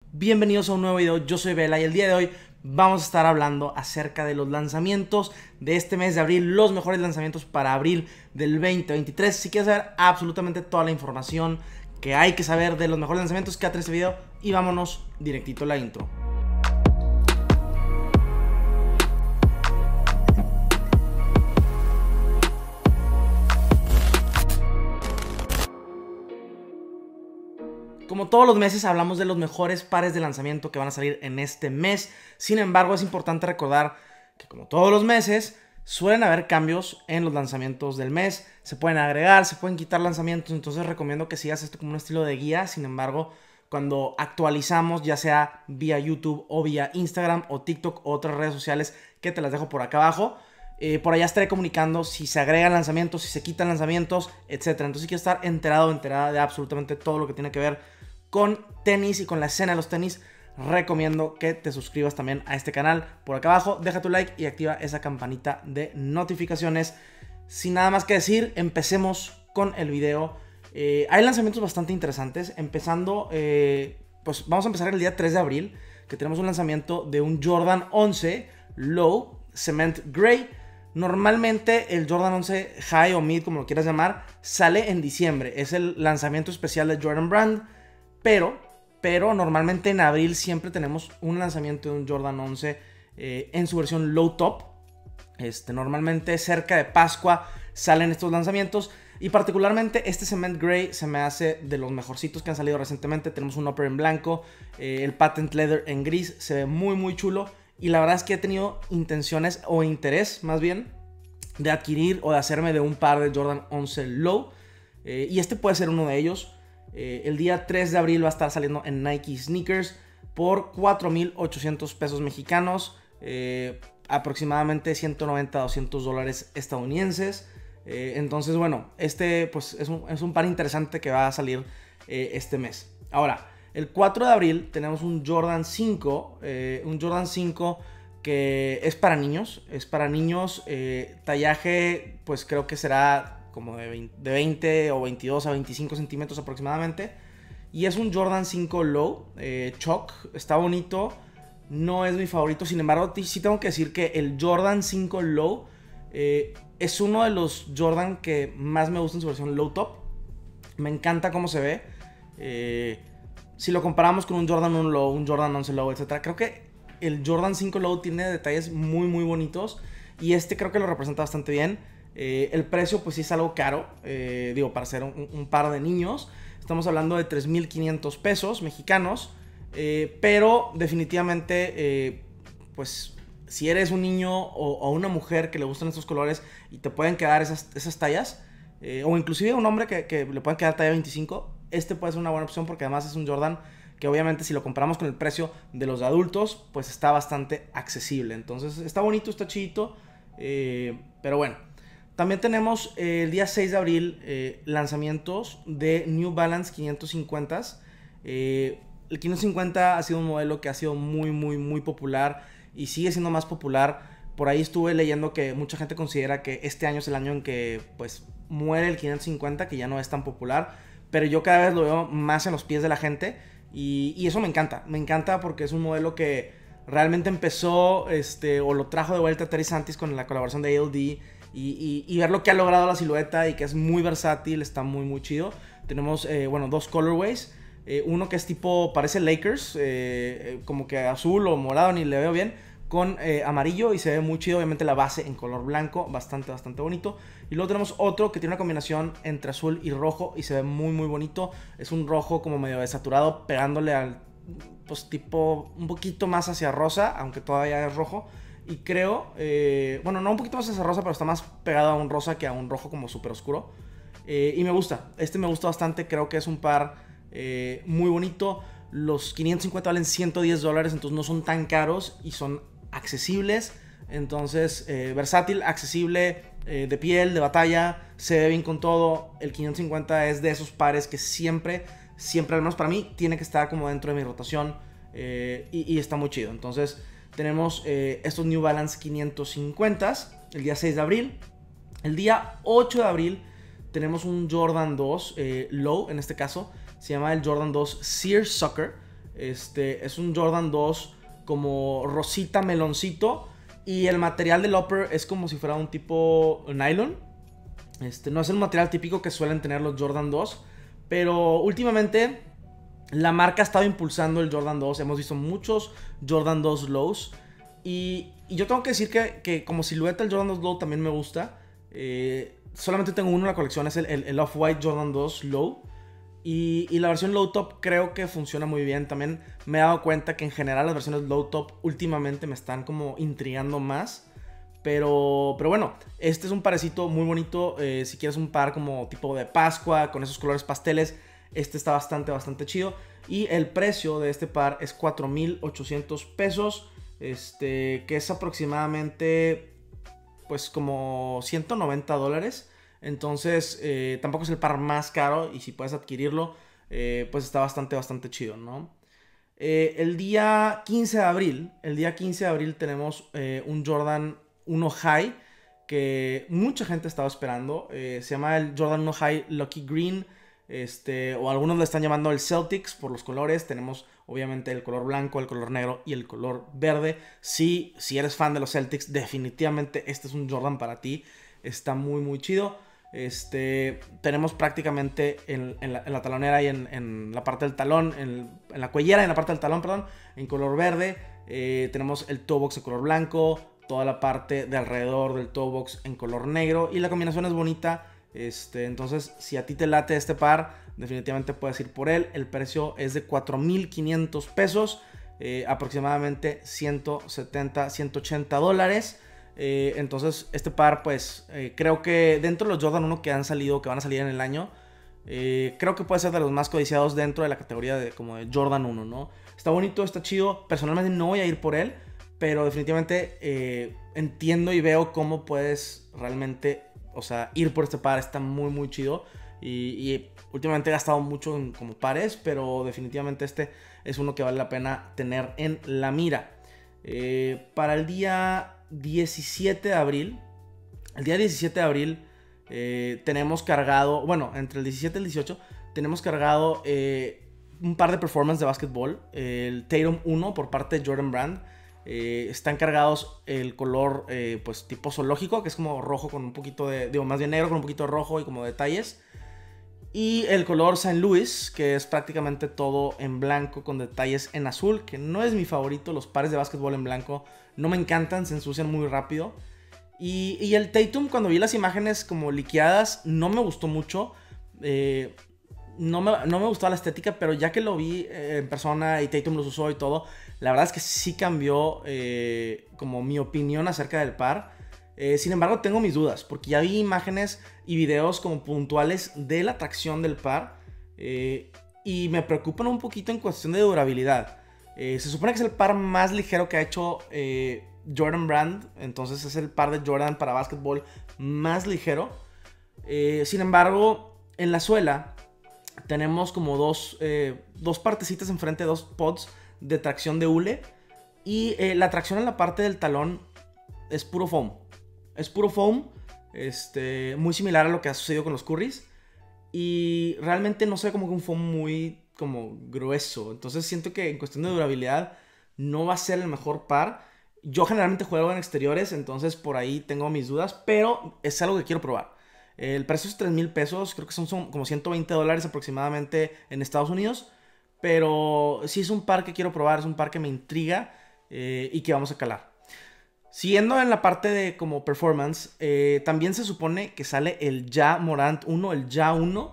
Bienvenidos a un nuevo video, yo soy Vela y el día de hoy vamos a estar hablando acerca de los lanzamientos de este mes de abril, los mejores lanzamientos para abril del 2023. Si quieres saber absolutamente toda la información que hay que saber de los mejores lanzamientos, quédate en este video y vámonos directito a la intro. Como todos los meses hablamos de los mejores pares de lanzamiento que van a salir en este mes. Sin embargo, es importante recordar que como todos los meses suelen haber cambios en los lanzamientos del mes. Se pueden agregar, se pueden quitar lanzamientos, entonces recomiendo que sigas esto como un estilo de guía. Sin embargo, cuando actualizamos, ya sea vía YouTube o vía Instagram o TikTok o otras redes sociales que te las dejo por acá abajo, por allá estaré comunicando si se agregan lanzamientos, si se quitan lanzamientos, etc. Entonces si quieres estar enterado o enterada de absolutamente todo lo que tiene que ver con tenis y con la escena de los tenis, recomiendo que te suscribas también a este canal por acá abajo, deja tu like y activa esa campanita de notificaciones. Sin nada más que decir, empecemos con el video. Hay lanzamientos bastante interesantes, empezando, pues vamos a empezar el día 3 de abril, que tenemos un lanzamiento de un Jordan 11 Low Cement Gray. Normalmente el Jordan 11 High o Mid, como lo quieras llamar, sale en diciembre, es el lanzamiento especial de Jordan Brand. Pero normalmente en abril siempre tenemos un lanzamiento de un Jordan 11 en su versión low top. Normalmente cerca de Pascua salen estos lanzamientos. Y particularmente este Cement Gray se me hace de los mejorcitos que han salido recientemente. Tenemos un upper en blanco, el patent leather en gris, se ve muy chulo. Y la verdad es que he tenido intenciones o interés más bien de adquirir o de hacerme de un par de Jordan 11 Low. Y este puede ser uno de ellos. El día 3 de abril va a estar saliendo en Nike Sneakers por 4,800 pesos mexicanos, aproximadamente 190 a 200 dólares estadounidenses. Entonces, bueno, pues es un par interesante que va a salir este mes. Ahora, el 4 de abril tenemos un Jordan 5, que es para niños, tallaje, pues creo que será como de 20 o 22 a 25 centímetros aproximadamente. Y es un Jordan 5 Low, Chalk, está bonito, no es mi favorito. Sin embargo, sí tengo que decir que el Jordan 5 Low es uno de los Jordan que más me gusta en su versión low top. Me encanta cómo se ve. Si lo comparamos con un Jordan 1 Low, un Jordan 11 Low, etc., creo que el Jordan 5 Low tiene detalles muy bonitos. Y creo que lo representa bastante bien. El precio pues sí es algo caro, para ser un par de niños. Estamos hablando de 3,500 pesos mexicanos. Pero definitivamente, pues si eres un niño o una mujer que le gustan estos colores y te pueden quedar esas tallas, o inclusive un hombre que le pueden quedar talla 25, puede ser una buena opción porque además es un Jordan que obviamente si lo comparamos con el precio de los adultos, pues está bastante accesible. Entonces está bonito, está chidito, pero bueno. También tenemos el día 6 de abril lanzamientos de New Balance 550. El 550 ha sido un modelo que ha sido muy popular y sigue siendo más popular. Por ahí estuve leyendo que mucha gente considera que este año es el año en que pues muere el 550, que ya no es tan popular. Pero yo cada vez lo veo más en los pies de la gente y eso me encanta. Me encanta porque es un modelo que realmente empezó o lo trajo de vuelta Terry Santis con la colaboración de ALD. Y ver lo que ha logrado la silueta y que es muy versátil, está muy chido. Tenemos, dos colorways. Uno que es tipo, parece Lakers, como que azul o morado, ni le veo bien, con amarillo y se ve muy chido. Obviamente la base en color blanco, bastante bonito. Y luego tenemos otro que tiene una combinación entre azul y rojo y se ve muy bonito. Es un rojo como medio desaturado, pegándole al, pues tipo, un poquito más hacia rosa, aunque todavía es rojo. Y creo, no un poquito más hacia rosa, pero está más pegado a un rosa que a un rojo como súper oscuro. Y me gusta, me gusta bastante, creo que es un par muy bonito. Los 550 valen 110 dólares, entonces no son tan caros y son accesibles. Entonces, versátil, accesible, de piel, de batalla, se ve bien con todo. El 550 es de esos pares que siempre, al menos para mí, tiene que estar como dentro de mi rotación y está muy chido. Entonces tenemos estos New Balance 550 el día 6 de abril. El día 8 de abril tenemos un Jordan 2 Low, en este caso se llama el Jordan 2 Sears Soccer. Es un Jordan 2 como rosita meloncito. Y el material del upper es como si fuera un tipo nylon. No es el material típico que suelen tener los Jordan 2. Pero últimamente la marca ha estado impulsando el Jordan 2. Hemos visto muchos Jordan 2 lows. Y yo tengo que decir que como silueta el Jordan 2 low también me gusta. Solamente tengo uno en la colección, es el Off-White Jordan 2 low. Y la versión low top creo que funciona muy bien. También me he dado cuenta que en general las versiones low top últimamente me están como intrigando más. Pero bueno, este es un parecito muy bonito. Si quieres un par como tipo de Pascua, con esos colores pasteles, este está bastante chido. Y el precio de este par es 4,800 pesos. Que es aproximadamente pues como $190. Entonces tampoco es el par más caro. Y si puedes adquirirlo, pues está bastante chido, ¿no? El día 15 de abril tenemos un Jordan 1 High que mucha gente estaba esperando. Se llama el Jordan 1 High Lucky Green. O algunos le están llamando el Celtics por los colores. Tenemos obviamente el color blanco, el color negro y el color verde. Si eres fan de los Celtics, definitivamente este es un Jordan para ti. Está muy chido. Tenemos prácticamente en la talonera y en la parte del talón, en la cuellera y en la parte del talón, perdón, en color verde. Tenemos el toe box en color blanco, toda la parte de alrededor del toe box en color negro y la combinación es bonita. Entonces, si a ti te late este par, definitivamente puedes ir por él. El precio es de 4,500 pesos, aproximadamente 170, 180 dólares. Entonces, este par, pues, creo que dentro de los Jordan 1 que van a salir en el año, creo que puede ser de los más codiciados dentro de la categoría de Jordan 1, ¿no? Está bonito, está chido. Personalmente no voy a ir por él, pero definitivamente entiendo y veo cómo puedes realmente, o sea, ir por este par. Está muy chido. Y últimamente he gastado mucho en como pares, pero definitivamente este es uno que vale la pena tener en la mira. Para el día 17 de abril, tenemos cargado, bueno, entre el 17 y el 18, tenemos cargado un par de performance de básquetbol. El Tatum 1 por parte de Jordan Brand. Están cargados el color pues tipo zoológico, que es como rojo con un poquito más bien negro con un poquito de rojo y como detalles. Y el color St. Louis, que es prácticamente todo en blanco con detalles en azul, que no es mi favorito. Los pares de básquetbol en blanco no me encantan, se ensucian muy rápido. Y el Tatum, cuando vi las imágenes como liqueadas, no me gustó mucho. No me gustaba la estética, pero ya que lo vi en persona y Tatum los usó y todo, la verdad es que sí cambió como mi opinión acerca del par. Sin embargo, tengo mis dudas, porque ya vi imágenes y videos como puntuales de la tracción del par, y me preocupan un poquito en cuestión de durabilidad. Se supone que es el par más ligero que ha hecho Jordan Brand, entonces es el par de Jordan para básquetbol más ligero. Sin embargo, en la suela tenemos como dos partecitas enfrente, dos pods de tracción de hule, y la tracción en la parte del talón es puro foam. Es puro foam, muy similar a lo que ha sucedido con los Currys. Y realmente no se ve como que un foam muy como grueso. Entonces siento que en cuestión de durabilidad no va a ser el mejor par. Yo generalmente juego en exteriores, entonces por ahí tengo mis dudas, pero es algo que quiero probar. El precio es 3,000 pesos, creo que son como 120 dólares aproximadamente en Estados Unidos. Pero sí es un par que quiero probar, es un par que me intriga y que vamos a calar. Siguiendo en la parte de como performance, también se supone que sale el Ja Morant 1, el Ja 1.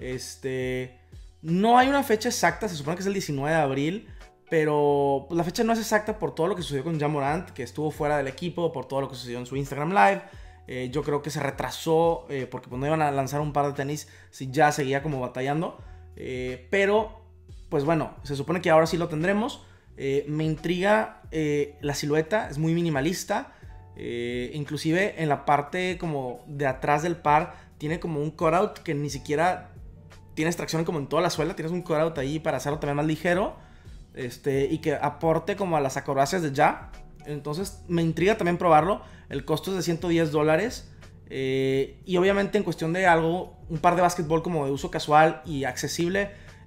No hay una fecha exacta, se supone que es el 19 de abril, pero pues, la fecha no es exacta por todo lo que sucedió con Ja Morant, que estuvo fuera del equipo, por todo lo que sucedió en su Instagram Live. Yo creo que se retrasó porque pues, no iban a lanzar un par de tenis si ya seguía como batallando. Pero, pues bueno, se supone que ahora sí lo tendremos. Me intriga la silueta, es muy minimalista. Inclusive en la parte como de atrás del par tiene como un cutout que ni siquiera tienes tracción como en toda la suela. Tienes un cutout ahí para hacerlo también más ligero, y que aporte como a las acrobacias de Ja. Entonces me intriga también probarlo. El costo es de 110 dólares. Y obviamente en cuestión de algo, un par de básquetbol como de uso casual y accesible,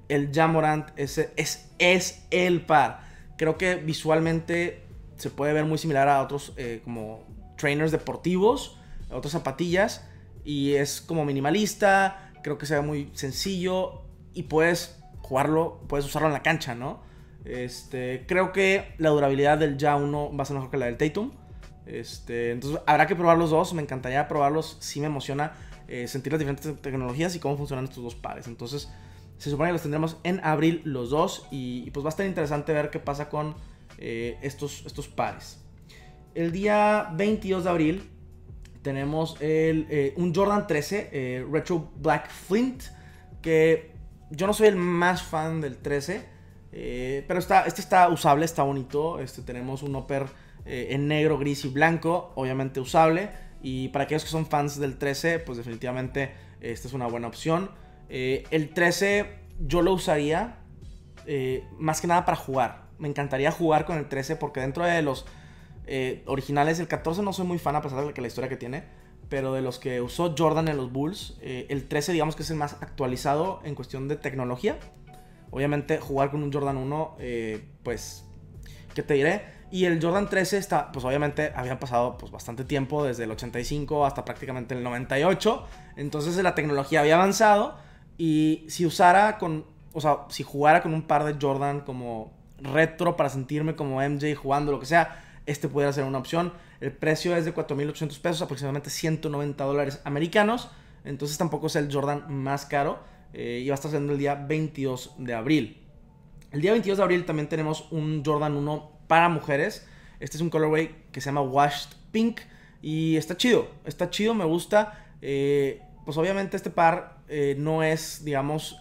el Ja Morant es el par. Creo que visualmente se puede ver muy similar a otros como trainers deportivos, a otras zapatillas. Y es como minimalista, creo que se ve muy sencillo y puedes jugarlo, puedes usarlo en la cancha, ¿no? Creo que la durabilidad del Ja 1 va a ser mejor que la del Tatum. Entonces habrá que probar los dos. Me encantaría probarlos. Sí me emociona sentir las diferentes tecnologías y cómo funcionan estos dos pares. Entonces se supone que los tendremos en abril los dos. Y pues va a estar interesante ver qué pasa con estos pares. El día 22 de abril tenemos un Jordan 13 Retro Black Flint. Que yo no soy el más fan del 13. Pero este está usable, está bonito. Tenemos un upper en negro, gris y blanco, obviamente usable. Y para aquellos que son fans del 13, pues definitivamente esta es una buena opción. El 13 yo lo usaría más que nada para jugar. Me encantaría jugar con el 13 porque dentro de los originales, el 14 no soy muy fan a pesar de que la historia que tiene. Pero de los que usó Jordan en los Bulls, el 13 digamos que es el más actualizado en cuestión de tecnología. Obviamente jugar con un Jordan 1, pues, ¿qué te diré? Y el Jordan 13 está, pues obviamente había pasado pues, bastante tiempo, desde el 85 hasta prácticamente el 98. Entonces la tecnología había avanzado. Y si si jugara con un par de Jordan como retro para sentirme como MJ jugando, lo que sea, pudiera ser una opción. El precio es de $4,800 pesos, aproximadamente $190 americanos. Entonces tampoco es el Jordan más caro. Y va a estar saliendo el día 22 de abril. El día 22 de abril también tenemos un Jordan 1 para mujeres. Este es un colorway que se llama Washed Pink. Y está chido, me gusta. Pues obviamente este par no es, digamos,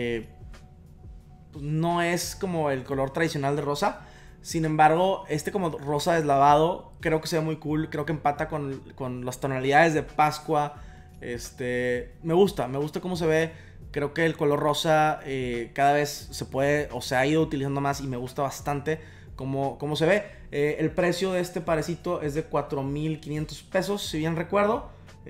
no es como el color tradicional de rosa. Sin embargo, como rosa deslavado, creo que se ve muy cool. Creo que empata con las tonalidades de Pascua. Me gusta cómo se ve. Creo que el color rosa cada vez se puede o se ha ido utilizando más y me gusta bastante cómo se ve. El precio de este parecito es de 4,500 pesos, si bien recuerdo.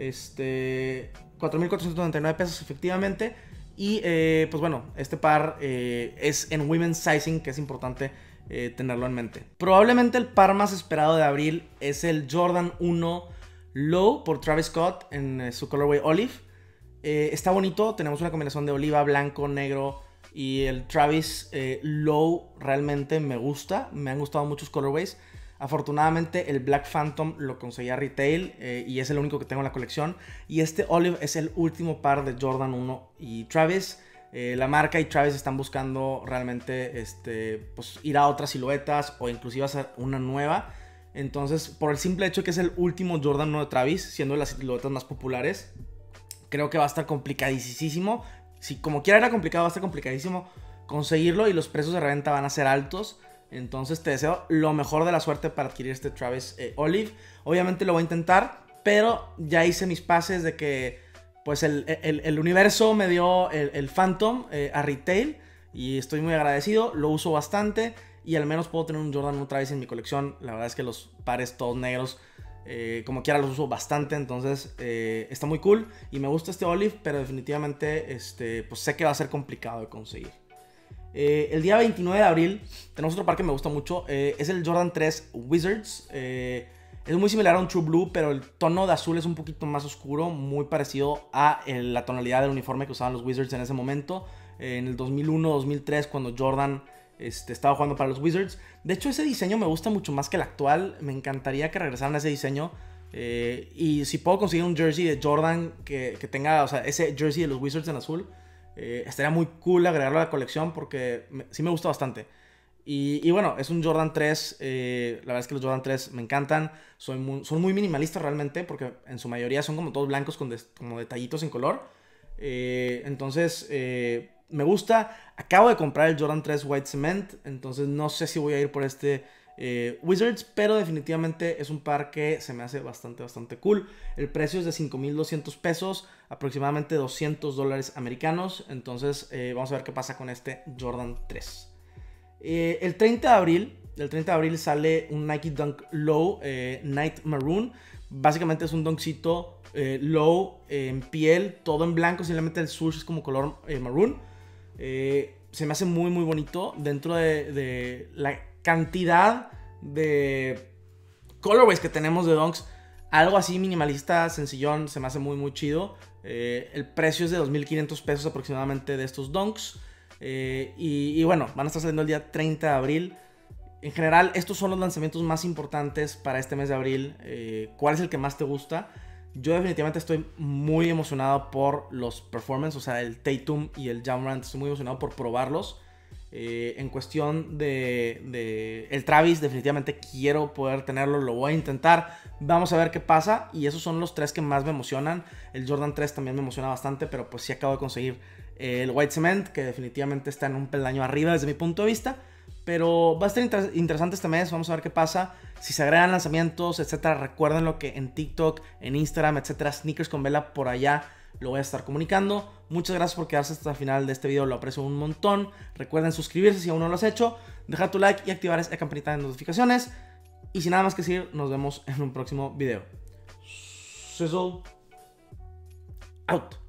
4,499 pesos efectivamente. Y pues bueno, este par es en women's sizing, que es importante tenerlo en mente. Probablemente el par más esperado de abril es el Jordan 1 Low por Travis Scott en su colorway Olive. Está bonito, tenemos una combinación de oliva, blanco, negro. Y el Travis Low realmente me gusta. Me han gustado muchos colorways. Afortunadamente el Black Phantom lo conseguí a retail y es el único que tengo en la colección. Y este Olive es el último par de Jordan 1 y Travis. La marca y Travis están buscando realmente pues, ir a otras siluetas o inclusive hacer una nueva. Entonces, por el simple hecho de que es el último Jordan 1 de Travis, siendo de las siluetas más populares, creo que va a estar complicadísimo. Si como quiera era complicado, va a estar complicadísimo conseguirlo y los precios de reventa van a ser altos. Entonces te deseo lo mejor de la suerte para adquirir este Travis Olive. Obviamente lo voy a intentar, pero ya hice mis pases de que pues el universo me dio el Phantom a retail y estoy muy agradecido. Lo uso bastante y al menos puedo tener un Jordan 1 Travis en mi colección. La verdad es que los pares todos negros como quiera los uso bastante, entonces está muy cool y me gusta este Olive, pero definitivamente pues sé que va a ser complicado de conseguir. El día 29 de abril tenemos otro par que me gusta mucho, es el Jordan 3 Wizards. Es muy similar a un True Blue, pero el tono de azul es un poquito más oscuro, muy parecido a la tonalidad del uniforme que usaban los Wizards en ese momento, en el 2001-2003, cuando Jordan estaba jugando para los Wizards. De hecho, ese diseño me gusta mucho más que el actual. Me encantaría que regresaran a ese diseño. Y si puedo conseguir un jersey de Jordan que tenga, o sea, ese jersey de los Wizards en azul, estaría muy cool agregarlo a la colección porque sí me gusta bastante. Y bueno, es un Jordan 3. La verdad es que los Jordan 3 me encantan. Son muy minimalistas realmente porque en su mayoría son como todos blancos con como detallitos en color. Entonces me gusta. Acabo de comprar el Jordan 3 White Cement, entonces no sé si voy a ir por este Wizards, pero definitivamente es un par que se me hace bastante cool. El precio es de 5,200 pesos, aproximadamente $200 americanos. Entonces vamos a ver qué pasa con este Jordan 3. El 30 de abril sale un Nike Dunk Low Night Maroon. Básicamente es un dunkcito low en piel, todo en blanco, simplemente el swoosh es como color maroon. se me hace muy, muy bonito dentro de la cantidad de colorways que tenemos de dunks. Algo así minimalista, sencillón, se me hace muy, muy chido. El precio es de 2,500 pesos aproximadamente de estos dunks. Y bueno, van a estar saliendo el día 30 de abril. En general, estos son los lanzamientos más importantes para este mes de abril. ¿Cuál es el que más te gusta? Yo definitivamente estoy muy emocionado por los performance, o sea, el Tatum y el Ja Morant. Estoy muy emocionado por probarlos. En cuestión de el Travis, definitivamente quiero poder tenerlo, lo voy a intentar. Vamos a ver qué pasa. Y esos son los tres que más me emocionan. El Jordan 3 también me emociona bastante, pero pues sí acabo de conseguir el White Cement, que definitivamente está en un peldaño arriba desde mi punto de vista. Pero va a estar interesante este mes, vamos a ver qué pasa. Si se agregan lanzamientos, etcétera, recuerden lo que en TikTok, en Instagram, etcétera, Sneakers con Vela, por allá lo voy a estar comunicando. Muchas gracias por quedarse hasta el final de este video, lo aprecio un montón. Recuerden suscribirse si aún no lo has hecho, dejar tu like y activar esa campanita de notificaciones. Y sin nada más que decir, nos vemos en un próximo video. Sizzle out.